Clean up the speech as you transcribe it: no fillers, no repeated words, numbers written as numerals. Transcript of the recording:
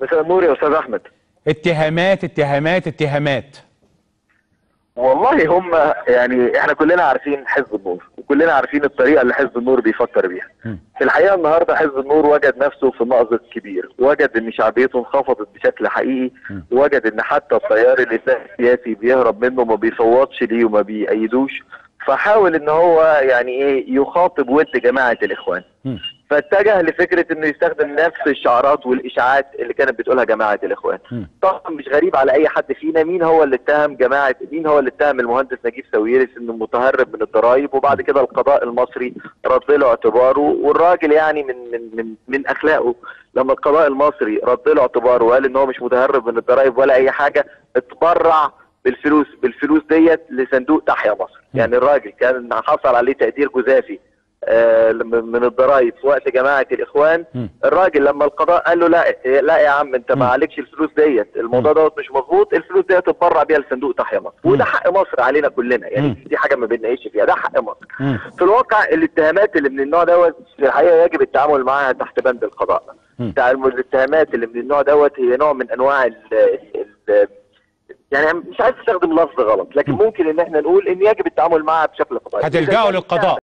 مساء النور يا استاذ احمد. اتهامات اتهامات اتهامات. والله هم يعني احنا كلنا عارفين حزب النور، وكلنا عارفين الطريقه اللي حزب النور بيفكر بيها. في الحقيقه النهارده حزب النور وجد نفسه في مأزق كبير، وجد ان شعبيته انخفضت بشكل حقيقي، وجد ان حتى التيار السياسي بيهرب منه وما بيصوتش ليه وما بيأيدوش، فحاول ان هو يعني ايه يخاطب ود جماعه الاخوان. فاتجه لفكره انه يستخدم نفس الشعارات والاشاعات اللي كانت بتقولها جماعه الاخوان. طبعا مش غريب على اي حد فينا مين هو اللي اتهم المهندس نجيب ساويرس انه متهرب من الضرائب، وبعد كده القضاء المصري رد له اعتباره، والراجل يعني من اخلاقه لما القضاء المصري رد له اعتباره وقال ان هو مش متهرب من الضرائب ولا اي حاجه، اتبرع بالفلوس ديت لصندوق تحيا مصر. يعني الراجل كان حصل عليه تقدير جزافي من الضرائب في وقت جماعه الاخوان. الراجل لما القضاء قال له لا يا عم انت ما عليكش الفلوس ديت، الموضوع دوت مش مظبوط، الفلوس ديت تتبرع بيها لصندوق تحيا مصر، وده حق مصر علينا كلنا، يعني دي حاجه ما بنناقش فيها، ده حق مصر. في الواقع الاتهامات اللي من النوع دوت في الحقيقه يجب التعامل معها تحت بند القضاء. الاتهامات اللي من النوع دوت هي نوع من انواع يعني مش عايز استخدم لفظ غلط، لكن ممكن ان احنا نقول ان يجب التعامل معها بشكل قضائي. هتلجأوا للقضاء.